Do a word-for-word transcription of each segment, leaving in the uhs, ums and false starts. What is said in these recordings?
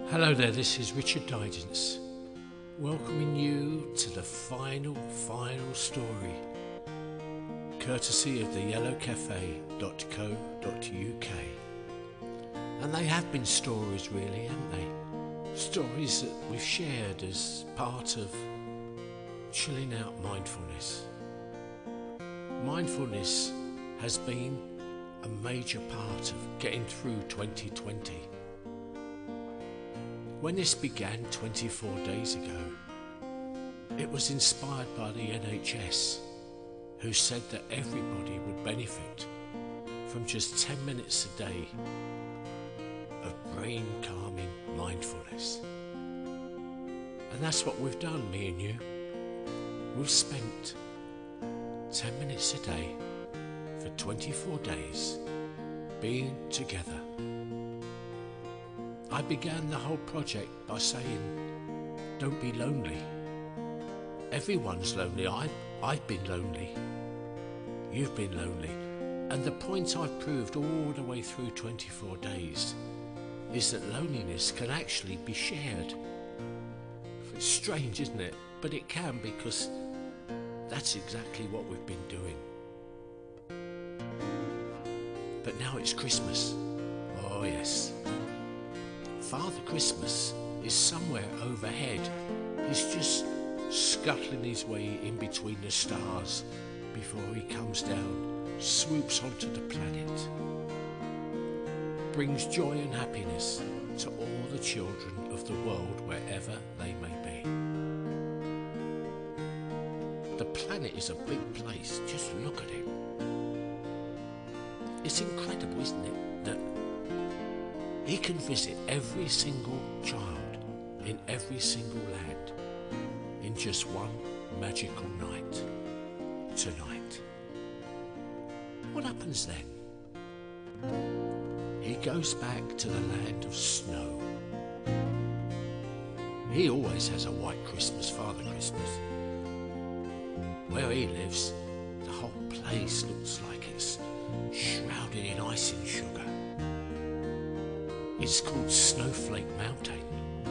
Hello there, this is Richard Digance, welcoming you to the final, final story, courtesy of the yellow cafe dot co dot U K. And they have been stories really, haven't they? Stories that we've shared as part of chilling out mindfulness. Mindfulness has been a major part of getting through twenty twenty. When this began twenty-four days ago, it was inspired by the N H S, who said that everybody would benefit from just ten minutes a day of brain-calming mindfulness. And that's what we've done, me and you. We've spent ten minutes a day for twenty-four days being together. I began the whole project by saying, don't be lonely. Everyone's lonely. I, I've been lonely. You've been lonely. And the point I've proved all the way through twenty-four days is that loneliness can actually be shared. It's strange, isn't it? But it can, because that's exactly what we've been doing. But now it's Christmas. Oh yes. Father Christmas is somewhere overhead. He's just scuttling his way in between the stars before he comes down, swoops onto the planet, brings joy and happiness to all the children of the world wherever they may be. The planet is a big place, just look at it. It's incredible, isn't it, that he can visit every single child in every single land in just one magical night, tonight. What happens then? He goes back to the land of snow. He always has a white Christmas, Father Christmas. Where he lives, the whole place looks like it's shrouded in icing sugar. It's called Snowflake Mountain.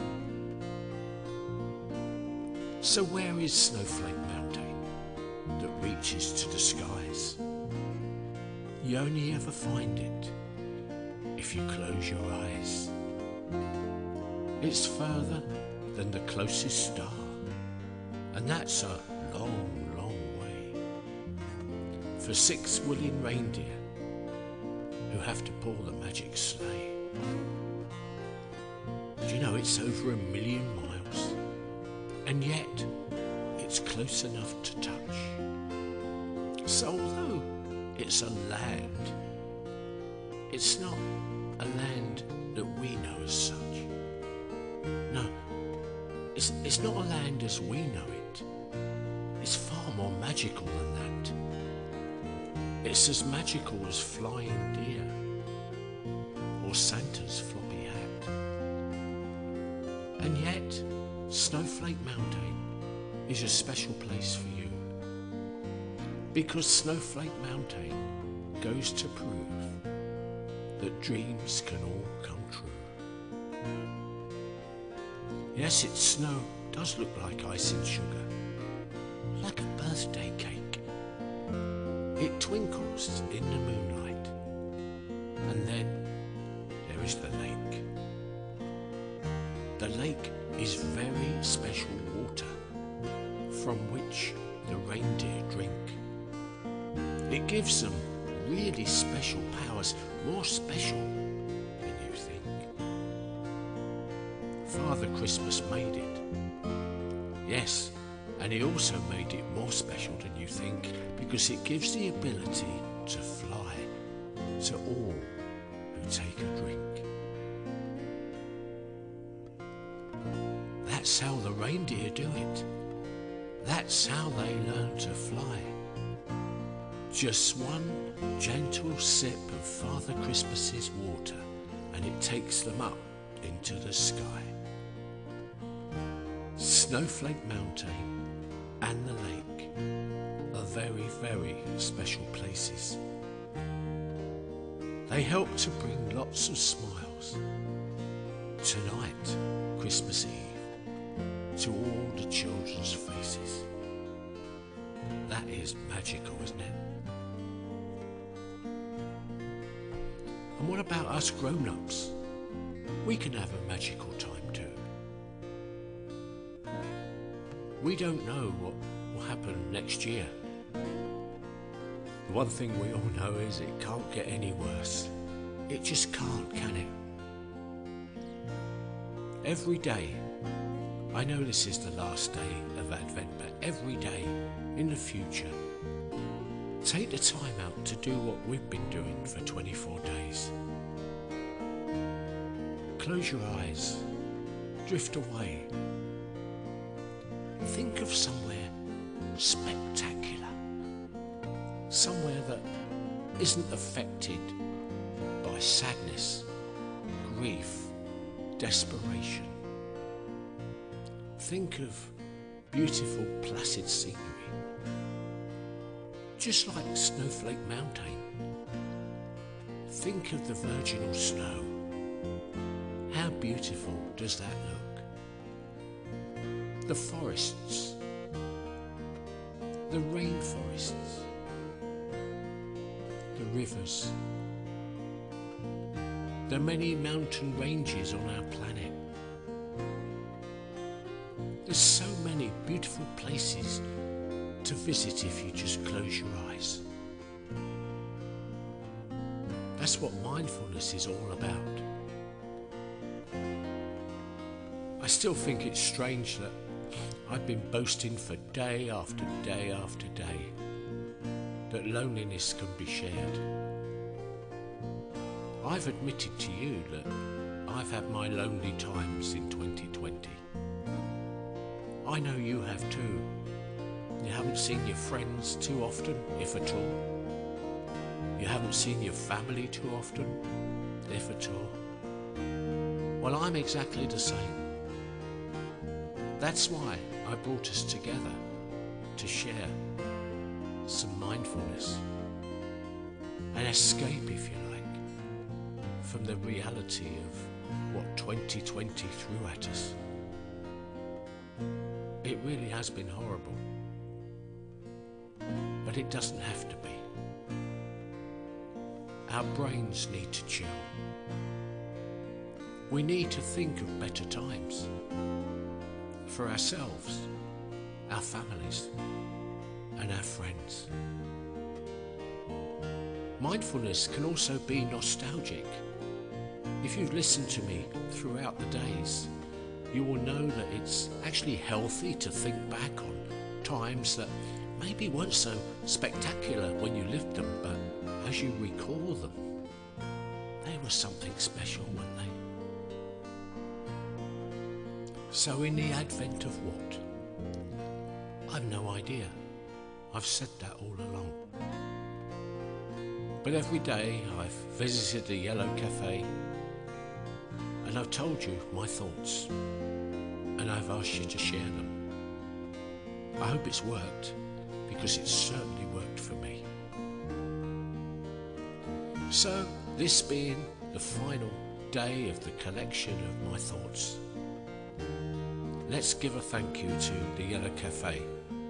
So where is Snowflake Mountain that reaches to the skies? You only ever find it if you close your eyes. It's further than the closest star, and that's a long, long way. For six willing reindeer who have to pull the magic sleigh. Do you know it's over a million miles? And yet it's close enough to touch. So although it's a land, it's not a land that we know as such. No, it's, it's not a land as we know it. It's far more magical than that. It's as magical as flying deer or Santa's floppy hat. And yet, Snowflake Mountain is a special place for you, because Snowflake Mountain goes to prove that dreams can all come true. Yes, its snow does look like icing sugar, like a birthday cake. It twinkles in the moonlight, and then there is the lake. The lake is very special water from which the reindeer drink. It gives them really special powers, more special than you think. Father Christmas made it. Yes, and he also made it more special than you think, because it gives the ability to fly to all who take a drink. That's how the reindeer do it. That's how they learn to fly. Just one gentle sip of Father Christmas's water, and it takes them up into the sky. Snowflake Mountain and the lake are very, very special places. They help to bring lots of smiles tonight, Christmas Eve, to all the children's faces. That is magical, isn't it? And what about us grown-ups? We can have a magical time too. We don't know what will happen next year. The one thing we all know is it can't get any worse. It just can't, can it? Every day, I know this is the last day of Advent, but every day in the future, take the time out to do what we've been doing for twenty-four days. Close your eyes, drift away. Think of somewhere spectacular, somewhere that isn't affected by sadness, grief, desperation. Think of beautiful, placid scenery, just like Snowflake Mountain. Think of the virginal snow. How beautiful does that look? The forests, the rainforests, the rivers, the many mountain ranges on our planet. There's so many beautiful places to visit if you just close your eyes. That's what mindfulness is all about. I still think it's strange that I've been boasting for day after day after day that loneliness can be shared. I've admitted to you that I've had my lonely times in twenty twenty. I know you have too. You haven't seen your friends too often, if at all. You haven't seen your family too often, if at all. Well, I'm exactly the same. That's why I brought us together to share some mindfulness, an escape, if you like, from the reality of what twenty twenty threw at us. It really has been horrible, but it doesn't have to be. Our brains need to chill. We need to think of better times for ourselves, our families, and our friends. Mindfulness can also be nostalgic. If you've listened to me throughout the days, you will know that it's actually healthy to think back on times that maybe weren't so spectacular when you lived them, but as you recall them, they were something special, weren't they? So in the advent of what? I've no idea. I've said that all along. But every day I've visited the Yellow Café and I've told you my thoughts and I've asked you to share them. I hope it's worked, because it's certainly worked for me. So, this being the final day of the collection of my thoughts, let's give a thank you to the Yellow Café.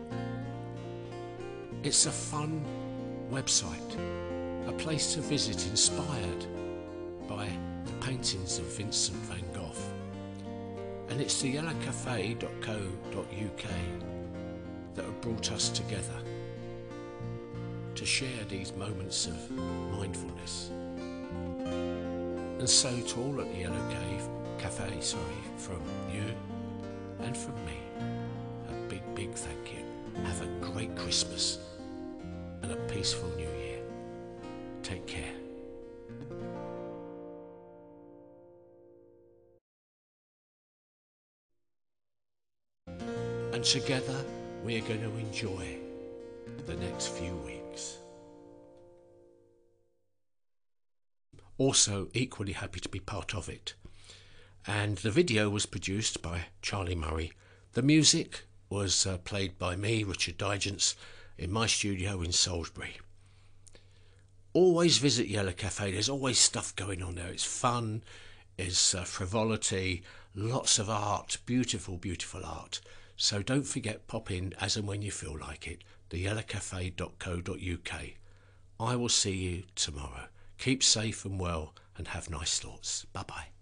It's a fun website, a place to visit inspired by the paintings of Vincent van Gogh. And it's the yellow cafe dot co dot U K that have brought us together to share these moments of mindfulness. And so to all at the Yellow Cave, Cafe, sorry, from you and from me, a big, big thank you. Have a great Christmas and a peaceful New Year. Take care. And together we are going to enjoy the next few weeks. Also equally happy to be part of it. And the video was produced by Charlie Murray. The music was uh, played by me, Richard Digance, in my studio in Salisbury. Always visit Yellow Café. There's always stuff going on there. It's fun, is uh, frivolity, lots of art, beautiful, beautiful art. So don't forget, pop in as and when you feel like it, the yellow cafe dot co dot U K. I will see you tomorrow. Keep safe and well and have nice thoughts. Bye bye.